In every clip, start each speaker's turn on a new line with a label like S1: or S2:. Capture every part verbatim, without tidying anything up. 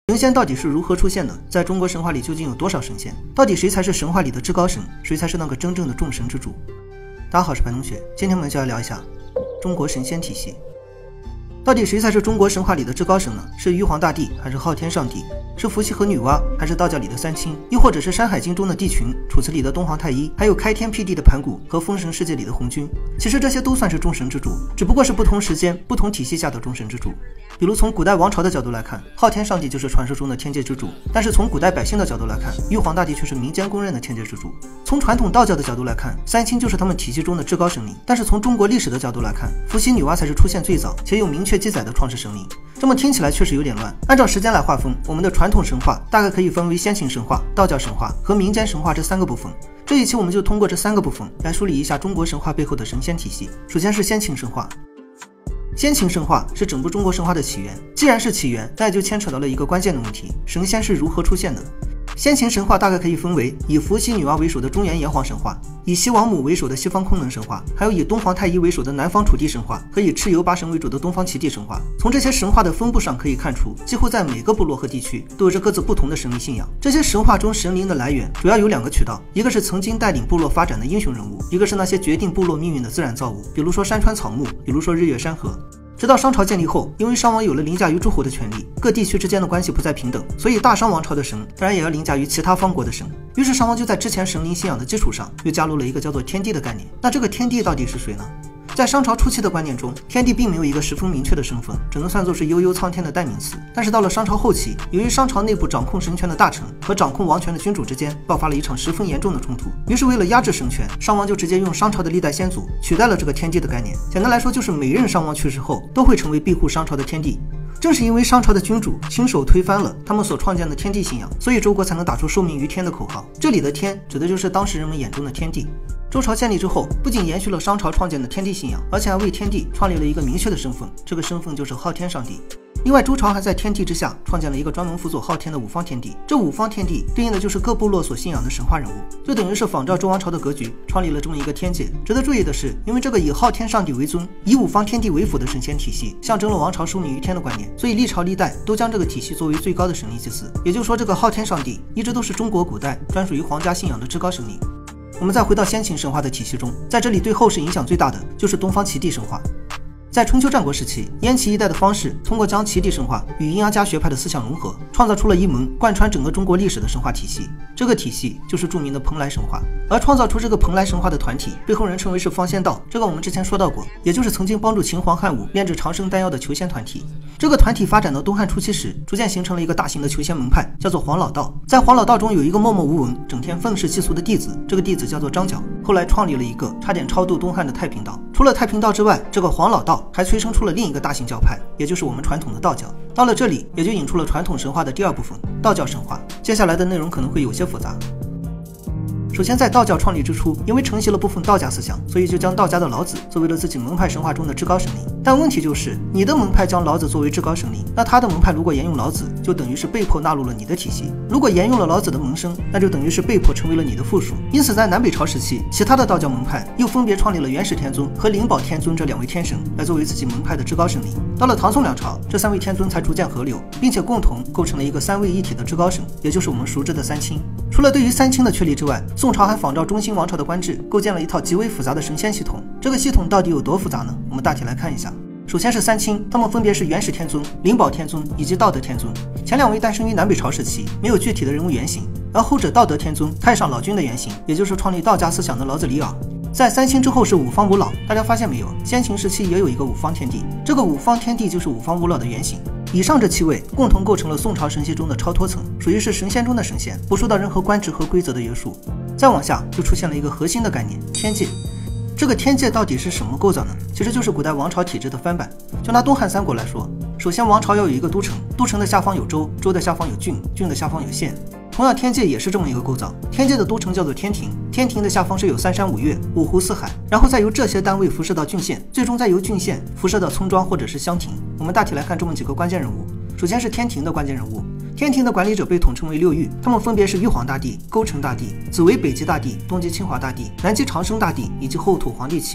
S1: 神仙到底是如何出现的？在中国神话里究竟有多少神仙？到底谁才是神话里的至高神？谁才是那个真正的众神之主？大家好，我是白同学，今天我们就要聊一下中国神仙体系。到底谁才是中国神话里的至高神呢？是玉皇大帝，还是昊天上帝？是伏羲和女娲，还是道教里的三清？又或者是《山海经》中的帝群，楚辞里的东皇太一，还有开天辟地的盘古和封神世界里的红军？其实这些都算是众神之主，只不过是不同时间、不同体系下的众神之主。比如从古代王朝的角度来看，昊天上帝就是传说中的天界之主，但是从古代百姓的角度来看，玉皇大帝却是民间公认的天界之主。从传统道教的角度来看，三清就是他们体系中的至高神灵，但是从中国历史的角度来看，伏羲、女娲才是出现最早且有明确记载的创世神灵。这么听起来确实有点乱。按照时间来划分，我们的传统神话大概可以分为先秦神话、道教神话和民间神话这三个部分。这一期我们就通过这三个部分来梳理一下中国神话背后的神仙体系。首先是先秦神话。先秦神话是整部中国神话的起源，既然是起源，那也就牵扯到了一个关键的问题：神仙是如何出现的？先秦神话大概可以分为以伏羲、女娲为首的中原炎黄神话，以西王母为首的西方空能神话，还有以东皇太一为首的南方楚地神话，和以蚩尤八神为主的东方齐地神话。从这些神话的分布上可以看出，几乎在每个部落和地区都有着各自不同的神灵信仰。这些神话中神灵的来源主要有两个渠道，一个是曾经带领部落发展的英雄人物，一个是那些决定部落命运的自然造物，比如说山川草木，比如说日月山河。直到商朝建立后，因为商王有了凌驾于诸侯的权利，各地区之间的关系不再平等，所以大商王朝的神当然也要凌驾于其他方国的神。于是商王就在之前神灵信仰的基础上，又加入了一个叫做天帝的概念。那这个天帝到底是谁呢？在商朝初期的观念中，天帝并没有一个十分明确的身份，只能算作是悠悠苍天的代名词。但是到了商朝后期，由于商朝内部掌控神权的大臣和掌控王权的君主之间爆发了一场十分严重的冲突，于是为了压制神权，商王就直接用商朝的历代先祖取代了这个天帝的概念。简单来说，就是每任商王去世后都会成为庇护商朝的天帝。正是因为商朝的君主亲手推翻了他们所创建的天帝信仰，所以周国才能打出受命于天的口号。这里的天指的就是当时人们眼中的天帝。周朝建立之后，不仅延续了商朝创建的天帝信仰，而且还为天帝创立了一个明确的身份，这个身份就是昊天上帝。另外，周朝还在天帝之下创建了一个专门辅佐昊天的五方天帝，这五方天帝对应的就是各部落所信仰的神话人物，就等于是仿照周王朝的格局，创立了这么一个天界。值得注意的是，因为这个以昊天上帝为尊、以五方天帝为辅的神仙体系，象征了王朝受命于天的观念，所以历朝历代都将这个体系作为最高的神灵祭祀。也就是说，这个昊天上帝一直都是中国古代专属于皇家信仰的至高神灵。我们再回到先秦神话的体系中，在这里对后世影响最大的就是东方齐地神话。在春秋战国时期，燕齐一代的方士通过将齐地神话与阴阳家学派的思想融合，创造出了一门贯穿整个中国历史的神话体系。这个体系就是著名的蓬莱神话。而创造出这个蓬莱神话的团体，被后人称为是方仙道，这个我们之前说到过，也就是曾经帮助秦皇汉武炼制长生丹药的求仙团体。这个团体发展到东汉初期时，逐渐形成了一个大型的求仙门派，叫做黄老道。在黄老道中有一个默默无闻、整天愤世嫉俗的弟子，这个弟子叫做张角，后来创立了一个差点超度东汉的太平道。除了太平道之外，这个黄老道还催生出了另一个大型教派，也就是我们传统的道教。到了这里，也就引出了传统神话的第二部分——道教神话。接下来的内容可能会有些复杂。首先，在道教创立之初，因为承袭了部分道家思想，所以就将道家的老子作为了自己门派神话中的至高神灵。但问题就是，你的门派将老子作为至高神灵，那他的门派如果沿用老子，就等于是被迫纳入了你的体系；如果沿用了老子的门生，那就等于是被迫成为了你的附属。因此，在南北朝时期，其他的道教门派又分别创立了元始天尊和灵宝天尊这两位天神，来作为自己门派的至高神灵。到了唐宋两朝，这三位天尊才逐渐合流，并且共同构成了一个三位一体的至高神，也就是我们熟知的三清。除了对于三清的确立之外，宋朝还仿照中兴王朝的官制，构建了一套极为复杂的神仙系统。这个系统到底有多复杂呢？我们大体来看一下。首先是三清，他们分别是元始天尊、灵宝天尊以及道德天尊。前两位诞生于南北朝时期，没有具体的人物原型，而后者道德天尊太上老君的原型，也就是创立道家思想的老子李耳。在三清之后是五方五老，大家发现没有？先秦时期也有一个五方天帝，这个五方天帝就是五方五老的原型。以上这七位共同构成了宋朝神系中的超脱层，属于是神仙中的神仙，不受到任何官职和规则的约束。再往下就出现了一个核心的概念——天界。这个天界到底是什么构造呢？其实就是古代王朝体制的翻版。就拿东汉三国来说，首先王朝要有一个都城，都城的下方有州，州的下方有郡，郡的下方有县。同样，天界也是这么一个构造。天界的都城叫做天庭，天庭的下方是有三山五岳、五湖四海，然后再由这些单位辐射到郡县，最终再由郡县辐射到村庄或者是乡亭。我们大体来看这么几个关键人物。首先是天庭的关键人物，天庭的管理者被统称为六御，他们分别是玉皇大帝、勾陈大帝、紫微北极大帝、东极清华大帝、南极长生大帝以及后土皇帝旗。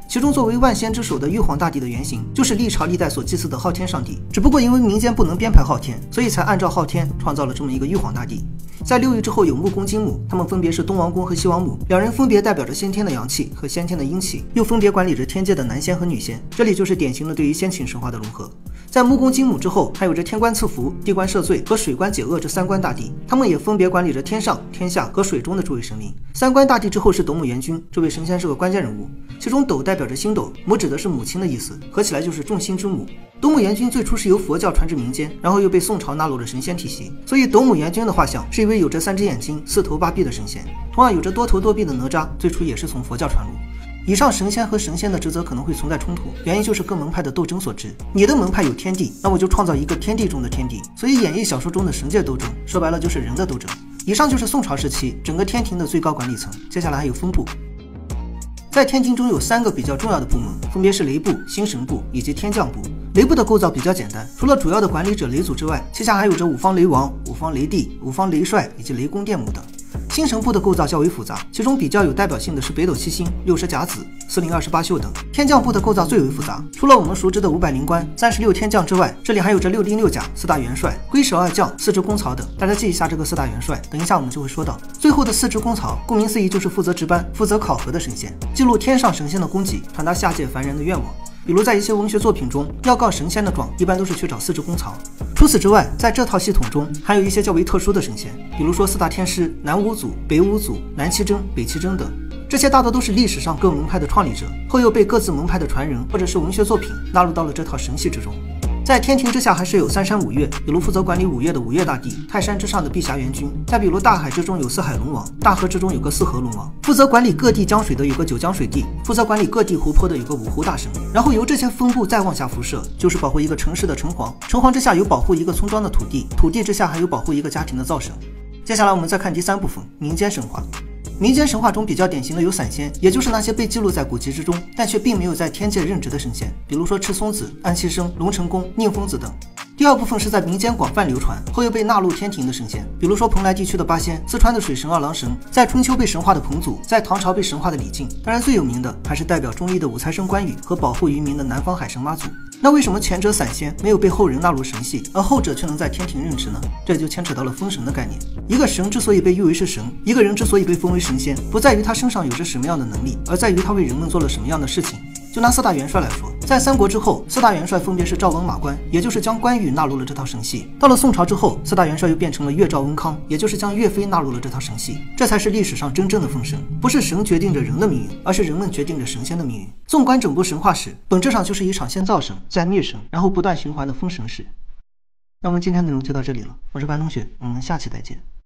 S1: 其中作为万仙之首的玉皇大帝的原型，就是历朝历代所祭祀的昊天上帝。只不过因为民间不能编排昊天，所以才按照昊天创造了这么一个玉皇大帝。在六御之后有木公金母，他们分别是东王公和西王母，两人分别代表着先天的阳气和先天的阴气，又分别管理着天界的男仙和女仙。这里就是典型的对于先秦神话的融合。在木公金母之后，还有着天官赐福、地官赦罪和水官解厄这三官大帝，他们也分别管理着天上、天下和水中的诸位神灵。三官大帝之后是斗母元君，这位神仙是个关键人物，其中斗代表着星斗，母指的是母亲的意思，合起来就是众星之母。斗母元君最初是由佛教传至民间，然后又被宋朝纳入了神仙体系，所以斗母元君的画像是一位有着三只眼睛、四头八臂的神仙。同样有着多头多臂的哪吒，最初也是从佛教传入。以上神仙和神仙的职责可能会存在冲突，原因就是各门派的斗争所致。你的门派有天地，那我就创造一个天地中的天地，所以演绎小说中的神界斗争，说白了就是人的斗争。以上就是宋朝时期整个天庭的最高管理层，接下来还有分部。在天庭中有三个比较重要的部门，分别是雷部、星神部以及天将部。雷部的构造比较简单，除了主要的管理者雷祖之外，旗下还有着五方雷王、五方雷帝、五方雷帅以及雷公电母等。星神部的构造较为复杂，其中比较有代表性的是北斗七星、六十甲子、四灵二十八宿等。天将部的构造最为复杂，除了我们熟知的五百灵官、三十六天将之外，这里还有着六丁六甲、四大元帅、龟蛇二将、四支公曹等。大家记一下这个四大元帅，等一下我们就会说到。最后的四支公曹，顾名思义就是负责值班、负责考核的神仙，记录天上神仙的功绩，传达下界凡人的愿望。比如在一些文学作品中，要告神仙的状一般都是去找四支公曹。除此之外，在这套系统中还有一些较为特殊的神仙，比如说四大天师、南五祖、北五祖、南七征、北七征等。这些大多都是历史上各门派的创立者，后又被各自门派的传人或者是文学作品纳入到了这套神系之中。在天庭之下还是有三山五岳，比如负责管理五岳的五岳大帝，泰山之上的碧霞元君，再比如大海之中有四海龙王，大河之中有个四河龙王，负责管理各地江水的有个九江水帝，负责管理各地湖泊的有个五湖大神。然后由这些分部再往下辐射，就是保护一个城市的城隍，城隍之下有保护一个村庄的土地，土地之下还有保护一个家庭的灶神。接下来我们再看第三部分，民间神话。民间神话中比较典型的有散仙，也就是那些被记录在古籍之中，但却并没有在天界任职的神仙，比如说赤松子、安七生、龙成功、宁风子等。第二部分是在民间广泛流传，后又被纳入天庭的神仙，比如说蓬莱地区的八仙，四川的水神二郎神，在春秋被神化的彭祖，在唐朝被神化的李靖。当然最有名的还是代表忠义的五财神关羽和保护渔民的南方海神妈祖。那为什么前者散仙没有被后人纳入神系，而后者却能在天庭任职呢？这就牵扯到了封神的概念。一个神之所以被誉为是神，一个人之所以被封为神仙，不在于他身上有着什么样的能力，而在于他为人们做了什么样的事情。就拿四大元帅来说，在三国之后，四大元帅分别是赵文马关，也就是将关羽纳入了这套神系。到了宋朝之后，四大元帅又变成了岳赵温康，也就是将岳飞纳入了这套神系。这才是历史上真正的封神，不是神决定着人的命运，而是人们决定着神仙的命运。纵观整部神话史，本质上就是一场先造神，再灭神，然后不断循环的封神史。那我们今天的内容就到这里了，我是班同学，我们下期再见。